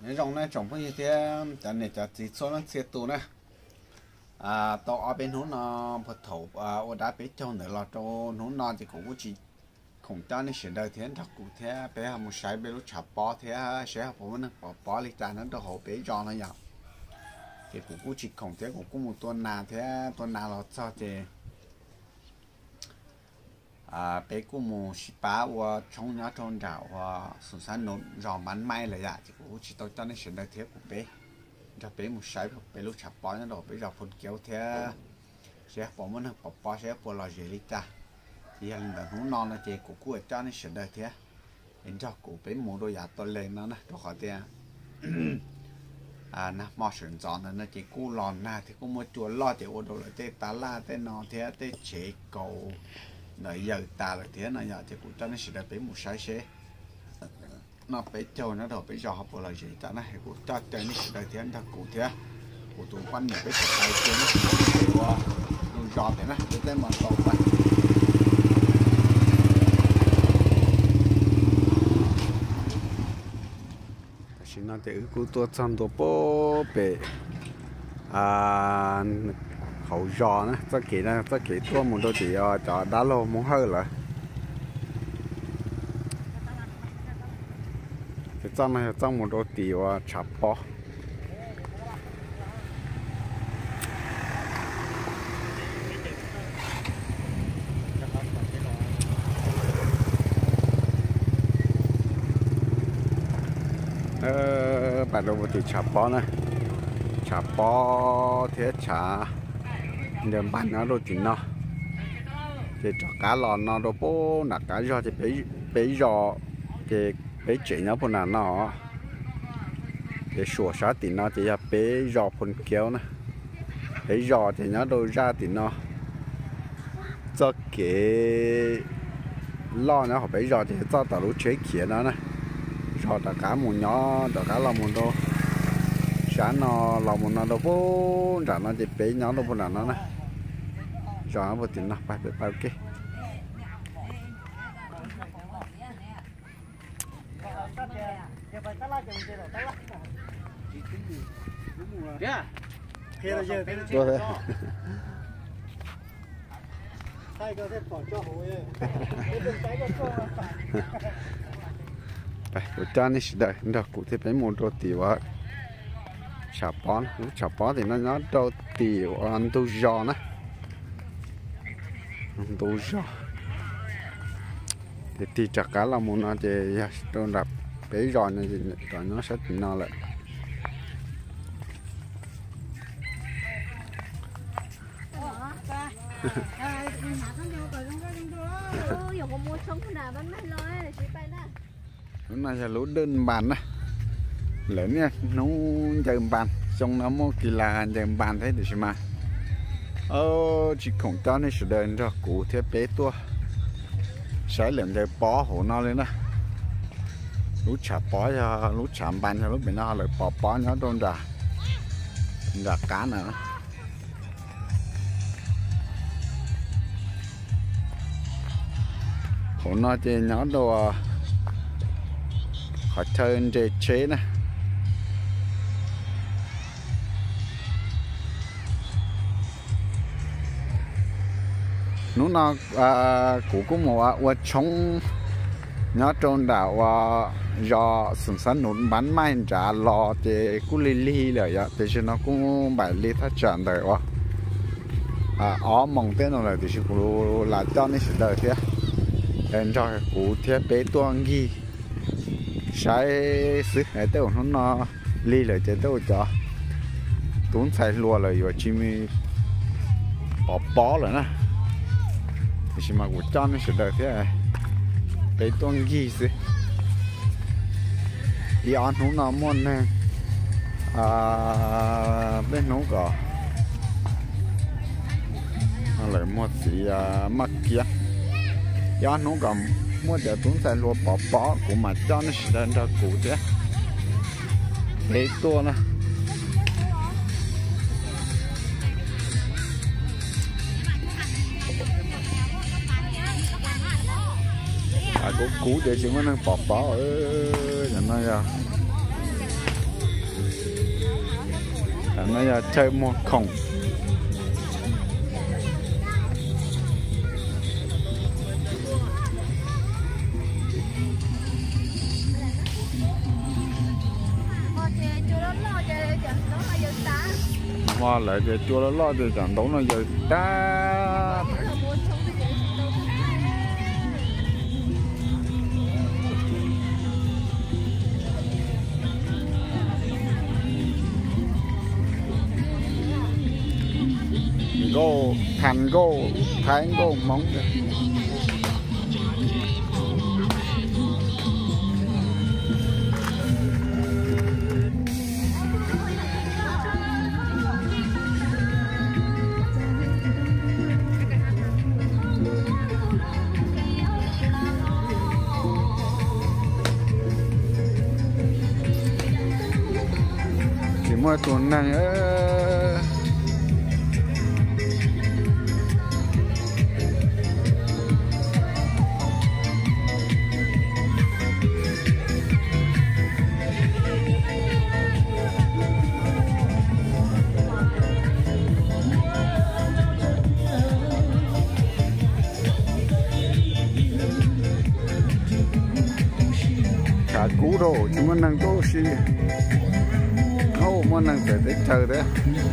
rong này trồng như thế cho nên cho chỉ số nó xe tù nè tao ở bênนู้นnó phật thủ ở đá bên trong nữa là choนู้นnó thì cũng chỉ không cho nên sẽ đời thế thật cụ thế bé một sải bé lúc chập bó thế sẽ học nó bó lịch trà nó đâu hổ bé cho nó nhở thì cũng chỉ không thế cũng một tuần nào thế tuần nào là sao thì bé cũng một bá và trong nhà trong đảo và sườn san nón giò bắn may là dạ thì cũng chỉ tôi cho nên sẽ đời thế của bé cho bé một sải bé lúc chập bó nó đâu bé giò phun kéo thế sẽ bỏ nó bó sẽ bỏ lò gì lịch trà thì là nó non là chị của cô cho nên sẽ đời thế đến cho cụ bé mua đôi giặt tôi lên nó nè cho khỏi tiền nè mò sườn giòn nó chỉ cô lòn na thì cô mua chùa lo thì ô đồ là tê tá la tê nó thế tê chế cầu nãy giờ ta là thế này giờ thì cũng cho nên sẽ đời bé một sai xe nó bé trâu nó đầu bé giò học là gì ta này cũng cho chơi nó sẽ đời thế nó cụ thế cụ tụ quanh nhiều bé sẽ tay chơi nó luôn giòn thế này để tên mà tàu vậy nó thì cứ tua chăn tua bố bể hậu giò nữa tất kỳ tua một đôi thì cho đá lô muốn hơi lại cái chăn này trong một đôi thì chạp bó bạn đâu thì chả bó này chả bó thế chả đường bàn nó đâu thì nó thì cho cá lòn nó đâu bố là cá giò thì bấy giò thì bấy chỉ nó phần nào nó để sủa sát thì nó thì bấy giò phần kéo này bấy giò thì nó đâu ra thì nó cho cái lo nó họ bấy giò thì cho tao lúc chế kia nó này cho tất cả một nhỏ tất cả là một đô sáng nó là một nó đâu vô trả nó thì bé nhỏ đâu vô là nó này cho nó vô tiền nó phải ok của cha này sẽ đợi được cụ thể phải một đôi tiểu chả bó thì nó đôi tiểu ăn tu giò nữa ăn tu giò thì chắc cả là một nó thì tôi đập cái giò này thì rồi nó sẽ tỉnh nó lại hôm nay là lúa đơn bàn đó lớn nha nó chơi bàn trong nó một kỳ là chơi bàn thế được mà chỉ không cho nên sự đời cho cụ thế bé tua sẽ làm chơi bó hổ nó lên đó lúa chả bó cho lúa chạm bàn cho lúa bị nó lại bó nó đôn ra cá nữa hổ nó chơi nó đồ họ chơi để chế nè nó cũng một chống nó trong đảo do sườn sắn nụn bắn mai trả lò thì cũng li rồi vậy thì nó cũng bài li thắt chặt rồi mong tên rồi thì cũng là cho nên sự đời thế nên cho cụ thiết bé tuang ghi sai sự này tôi nó li lại cho tôi cho tốn xài lùa lại rồi chim bó rồi nè thì mà của cho nó sẽ đời thế này bé tuang ghi sự đi ăn nó món nè bên nó có nó lại một gì mắc kia do nó còn mua được tốn xài lúa bó của mà cho nó sẽ lên ra cụ thế bé tua nè cũng cũ để chúng nó bó ở nhà nó ra nó giờ chơi một khổng hoa lại về chua nó lo từ trận đấu nó giờ ta go thành go thái go móng chỉ mua tuần này cả cú đồ chúng mình đang có gì không mình đang phải để chờ đấy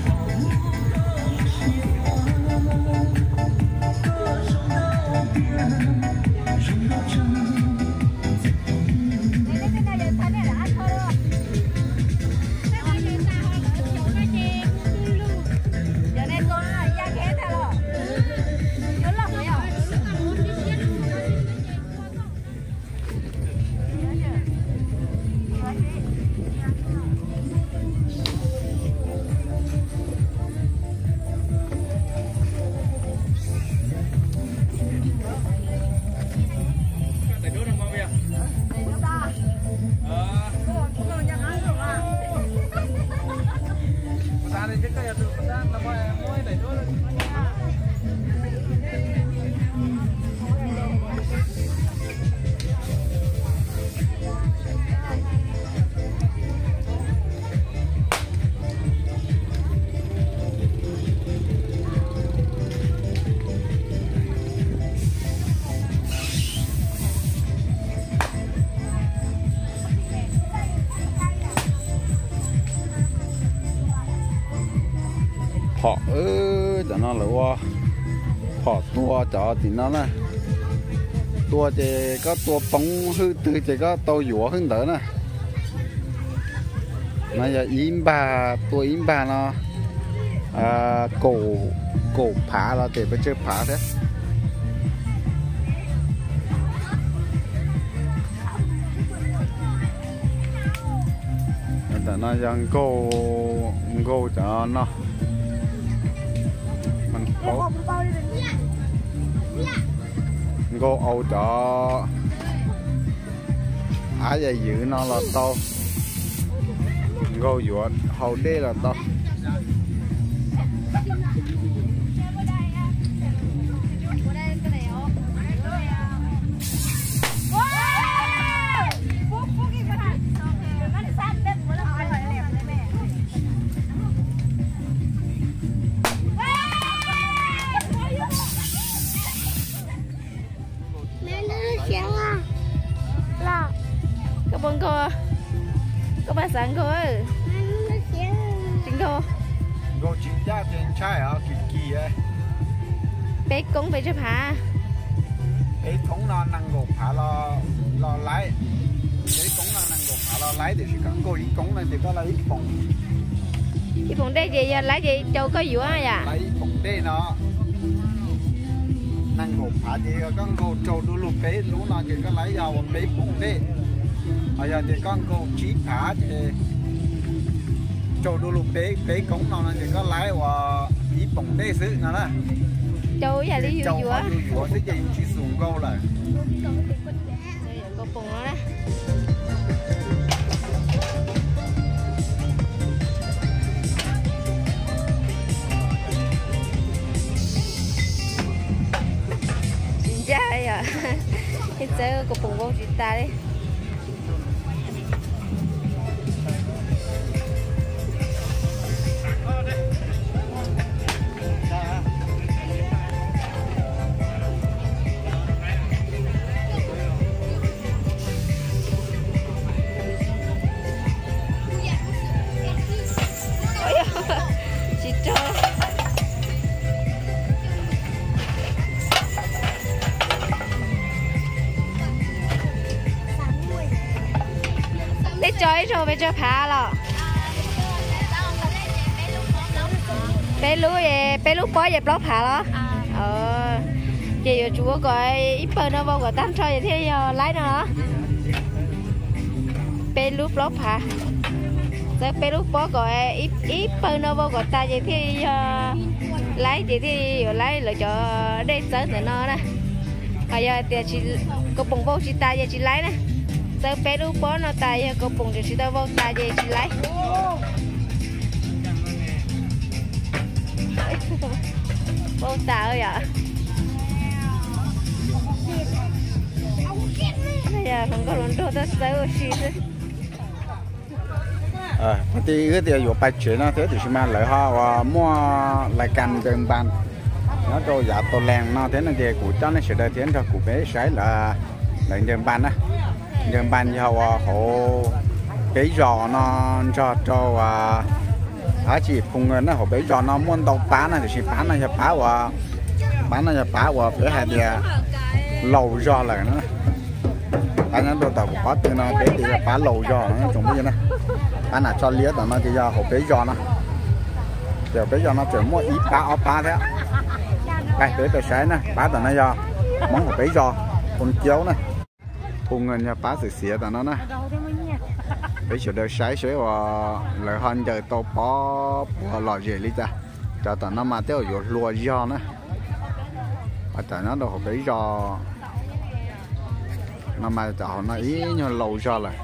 họ cho nó là qua họ tua cho thì nó nè tua thì có tua bóng hư từ thì có tàu dũa hơn đỡ nè nó giờ im ba nó cổ phá là để phải chơi phá thếแต่nóยังโก้cho nó mình có go âu cho ai vậy giữ nó là to go dụa hậu đê là to Bông cô có bà sáng cô ơi chính cô go chỉ ra trên trái à kỳ ấy bé cũng phải chấp hả bé cũng nó năng gục hả lo lái bé cũng nó năng gục hả lo lái thì chỉ cần cô ý cũng là thì có là ít bông đây gì lái gì châu có dũa à lấy bông đây nó năng gục hả thì con cô châu đu lục bé lú nó chỉ có lấy vào bé bông đây bây giờ thì con cô chỉ thả thì châu đu lục bé cũng nó chỉ có lái vào ít bông đây xứ nó đó châu giờ đi dũa dũa cái gì chỉ xuống câu là cô bông nó đó chính ra à hiện giờ cô bông bông chúng ta đi lấy chơi rồi bây giờ phá rồi bé lú bó dẹp lót phá đó chị chú có gọi ít bơ nó vô gọi tám chơi thì lấy nó bé lú lót phá giờ bé lú bó gọi ít bơ nó vô gọi ta vậy thì lấy chị thì lấy lại cho đây sớm nữa nó nè bây giờ thì chị có bùng vô chị ta vậy chị lấy nè giờ bé lú bó nó ta vậy có bùng thì chị ta vô ta vậy chị lấy vô ta ơi ạ bây giờ không có luôn đồ ta sớm xí thì cái điều dụ bài chuyện nó thế thì mà lợi họ mua lại cần đường bàn nó cho giá tổ làng nó thế là thì của cho nó sẽ đời tiến cho của bé sẽ là đường bàn á đường bàn cho họ cái giò nó cho chỉ cùng người nó họ bé giò nó muốn đâu bán này thì bán này cho bán và bé hay thì lầu giò lại nữa anh nó đồ tàu của có tiền nó bé thì bán lầu giò nó trồng cái gì nè anh là cho lía tao nó thì giờ họ bé giò nó giờ bé giò nó chỉ mua ít ba thế đây bé sấy nè bán tao nó giờ món họ bé giò con chiếu nè cùng người nhà bán sự xía tao nó nè bây giờ đời sấy và lại hơn giờ tao bỏ lò gì đi ra cho tao nó mà tiêu dụ lùa giò nữa ở tại nó đồ bé giò nó mà tao nó ý như lầu giò lại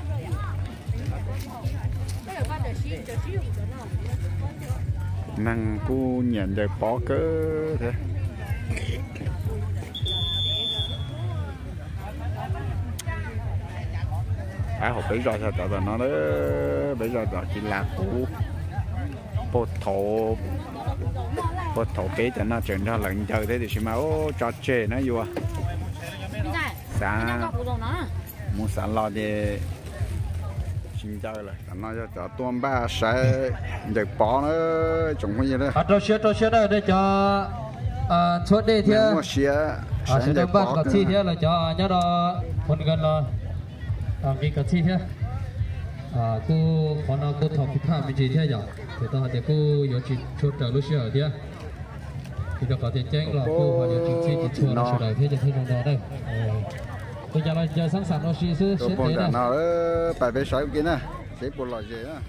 năng cô nhận được bỏ cớ thế học bây giờ sao tao nó đó bây giờ chỉ là cũ bột thổ kế cho nó chuyển ra lệnh chơi thế thì máu cho chê nó vô sáng muốn sáng lo thì xin chơi rồi nó cho tuôn ba sẽ được bỏ nó trồng cái gì đó trâu xía đó để cho suốt đây thì sẽ được bắt cả chi thế là cho nhớ đó phần gần là vì cả chi thế cô còn nó cô thọc cái mình gì thế nhở thì tao thì cô có chỉ chốt trở lúc xưa thế thì có thể tranh là cô và có chỉ chua nó sửa lại thế cho thấy trong đó đây bây giờ là giờ sẵn sàng nó xí xứ xí thế này nó bài về sỏi kia nè xí bộ lò gì á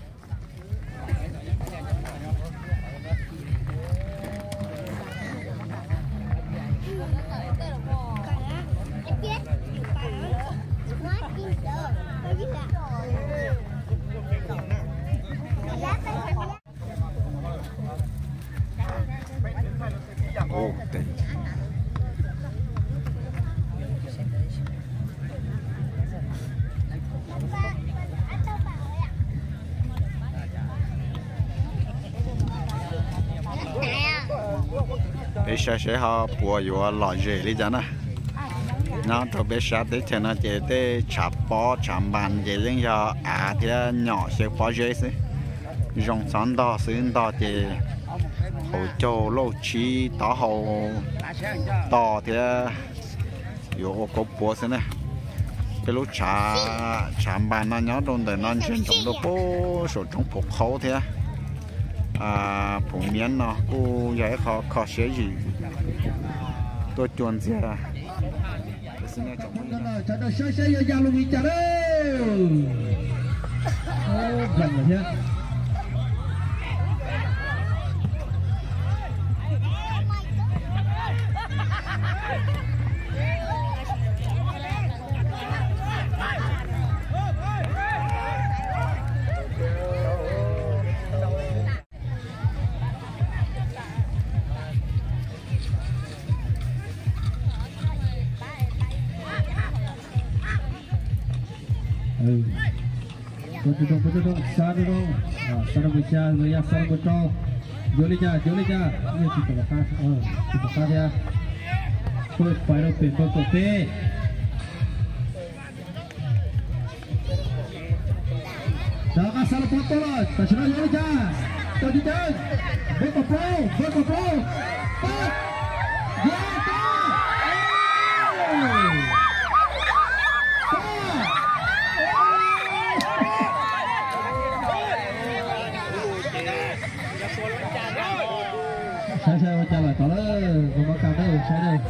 bé sẽ họ bùa vô lò gì đi cho nó cho bé sẽ để cho nó chỉ để chặt bó chạm bàn chỉ lên cho thì nhỏ sẽ bó dễ xí dùng sắn đỏ xuyên đỏ thì hỗ trợ lâu chi đỏ hậu đỏ thì vô có bùa xí này cái lúc chạm bàn nó nhớ trong đời nó chuyển trong đó bố số trong phục khẩu thế phổ biến nó cô giải khó sẽ gì tôi chuẩn gì à Betul, sana bisa melihat sana betul. Jolinya, ini kita bakar ya. First final pin, kopi. Jangan salah foto lah, terserah Jolinya. Jolinya, berkopi. này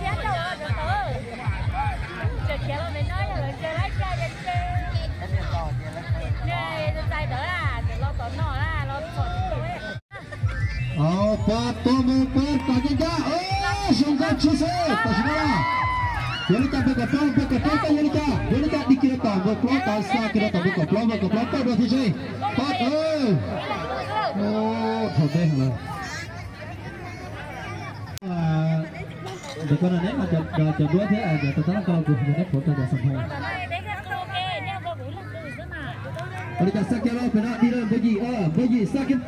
Opa, toma tá aqui já. Sungguh susah, pasirlah. Jadi tak berkeplau, tak jadi tak dikira tak berkeplau, tak sah kira tak berkeplau tak dua sisi. Pat, thôi lah. Dekat ni ada dua dia ada, tetapi kalau tu dia foto dah sampai. Kalau tak sah kira pernah dia bagi sakit.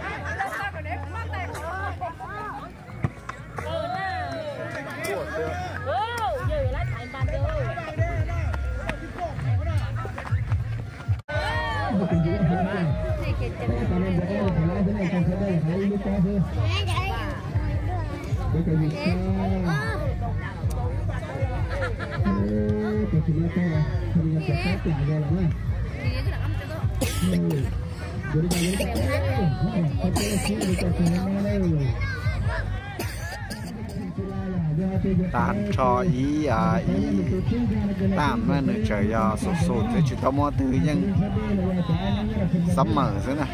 tạm cho ý tạm mà nữa trời sụt sụt thì chỉ tao mua từ nhưng sắm mở thế này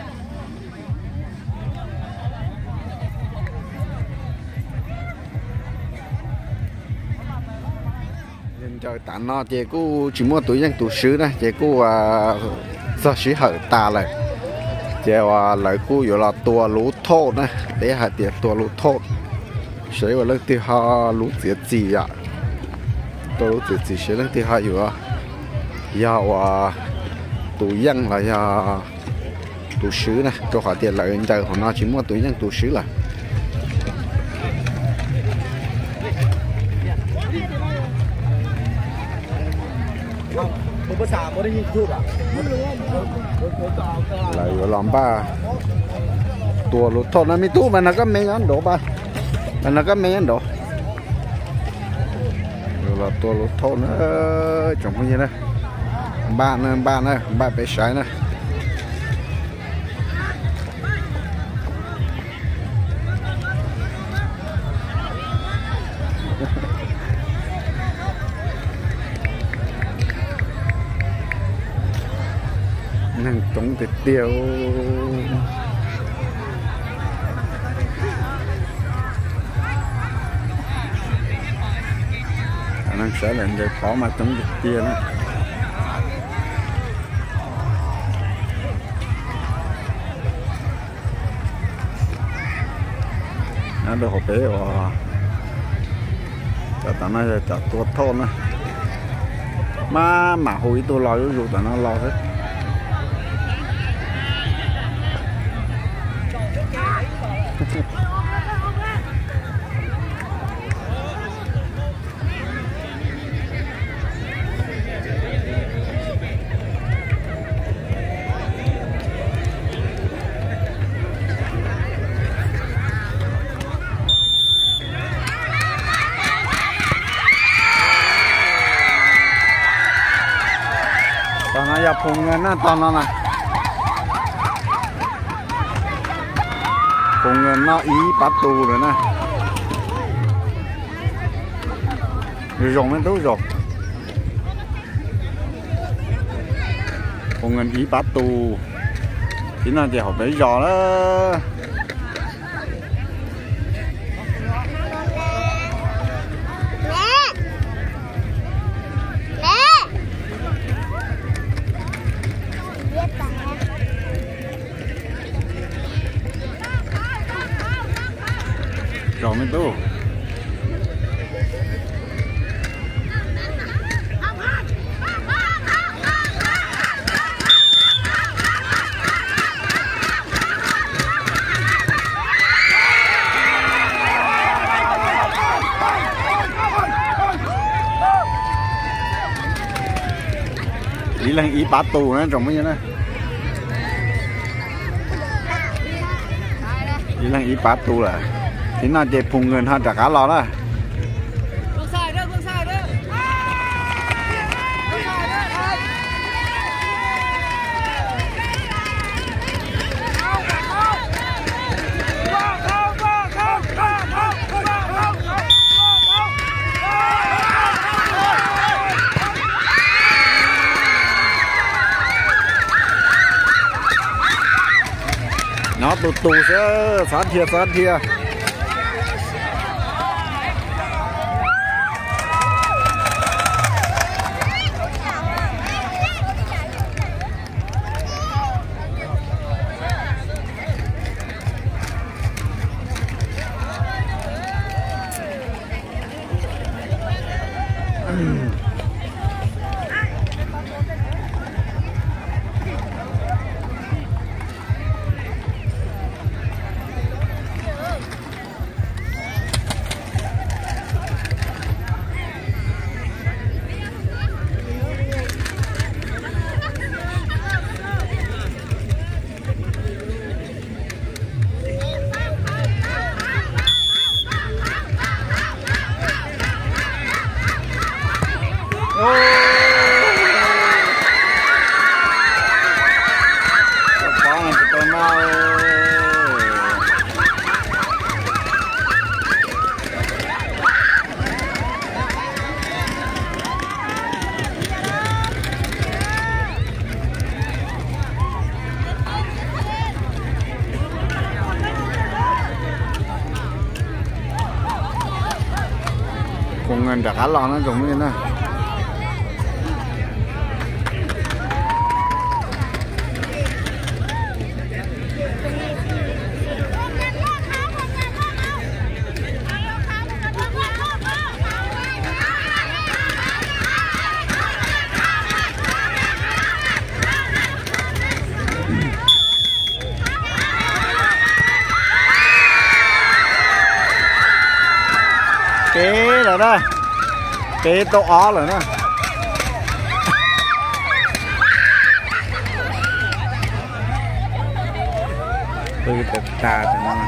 nhưng trời tạm nó chị cô chỉ mua túi nhưng tủ sứ này chị cô do sứ hở ta lại chị lại côอยู่là tua lú thô này để hạt tiền tua lú thô谁我那地下卤子鸡呀，都卤子鸡谁那地下有啊？要啊，赌样了呀，赌石呢，做好点来人家可能去摸赌样赌石了。来有两把，多卤头那没多嘛，那个没人多吧。nó có mấy độ rồi là tua lúa thô nữa trồng cái gì đây ba bé sải nữa năng trồng thịt tiêu năng sẽ lên để khó mà chống dịch tiền nó được hộp bể và tao nói là tao tuột thôn á mà hồi tôi lo dù tao nó lo hết nó giờ phun nó to nó này phun nó ý bắt tù rồi nè rồng nó tối rồi phun ý bắt tù thì nó chỉ học bấy giò đó rồi mới tu đi lên ý bát tù nữa trồng cái gì nữa đi lên ý bát tù là thì nó chỉ phun người hơn cả cá lò đó nó tụt sẽ sát thiệt cùng đã cá lò nó giống như này kế rồi đó kế tô ó rồi đó từ từ ta từ nó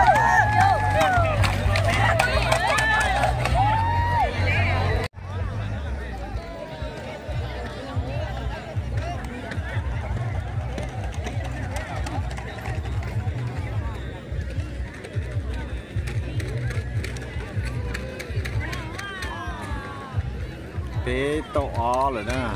tế tô ó rồi đó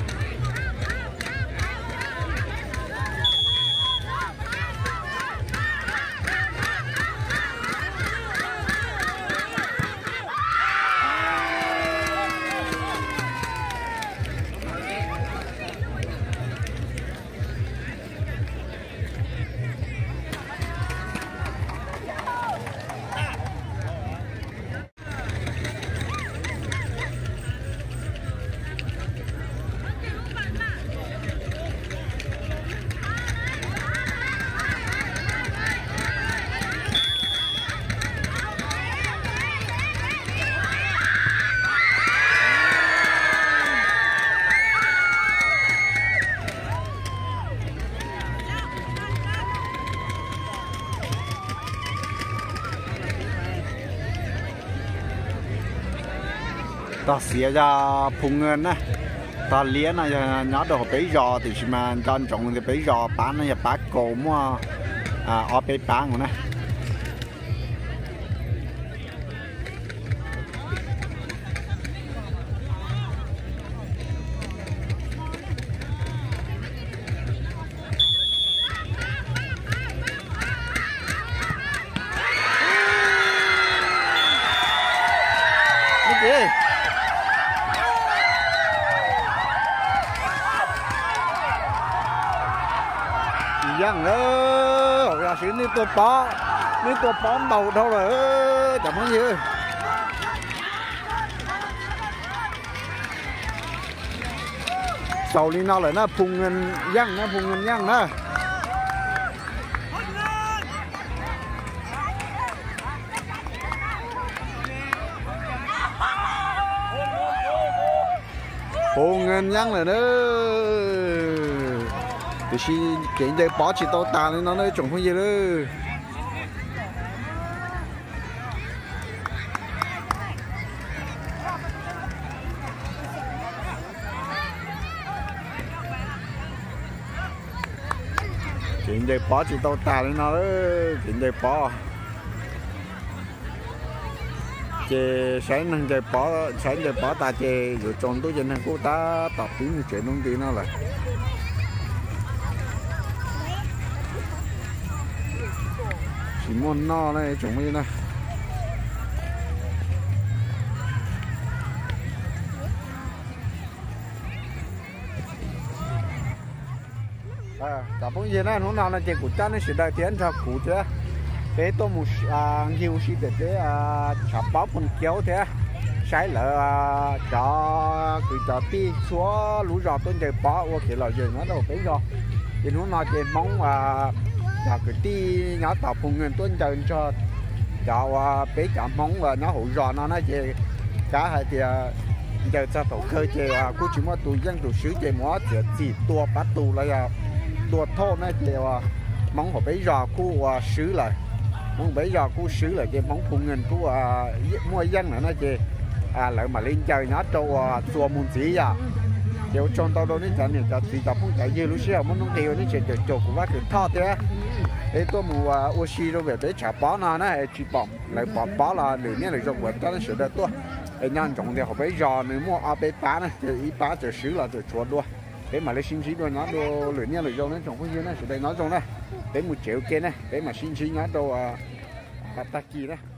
ta xía ra phun ngân á ta liếc này nhớ đồ bấy giò thì mà chọn trồng thì bấy giò bán này bán cổ mua ở bấy bán rồi nè dân ơi, ra xíu ní tôi bó đầu thôi rồi, chẳng có gì. Sầu đi nó lại nó phun ngân dân đó. Phun ngân dân rồi đó. Thì khi kiện đây bỏ chỉ tao tàn lên nó nói trồng không gì nữa. Kiện đây bỏ chỉ tao tàn lên nó đó, kiện đây bỏ. Chè sáng đây bỏ ta chè rồi tròn tôi trên hàng cô ta tập tiếng chuyện nông tiền nó là. chỉ muốn no này chúng mình này cả bốn giờ này hôm nào là chỉ của cha nó sẽ đại tiến cho cụ thế thế tôi một nhiều sự để chả báo phần kéo thế sai là cho cứ cho ti số lũ rò tôi để bỏ qua cái là gì nó đâu biết rồi thì hôm nào chỉ mong là cái ti nhỏ tàu phun người tôi cho bé chạm mong và nó hụt rò nó chỉ cá hay thì giờ cho tổ khơi chỉ cứ chỉ mà tụi dân tụi xứ chỉ mà chỉ tua bắt tụ là tua thô nó chỉ mong họ bé rò của xứ lại mong bé rò của xứ lại chỉ mong phun người của mua dân nữa nó chỉ lại mà lên chơi nó cho chùa môn chỉ à kiểu trong tao đâu đến trận thì chỉ tập không chạy như lúc xưa muốn nông tiêu nó chỉ được chụp của bác được thọ thế thế tôi mua oxy rồi về để trả bó nó chỉ bỏng lại bó là để nhớ được trong quần cho nó sửa được tôi để nhân trọng thì họ phải giò nếu mua bé cá này thì ít cá thì xứ là thì chuột luôn để mà lấy sinh khí rồi nó đồ lửa nhớ được trong nó trồng cái gì này sửa đây nó trong này để 1 triệu kia này để mà sinh khí nó đồ ta kia đó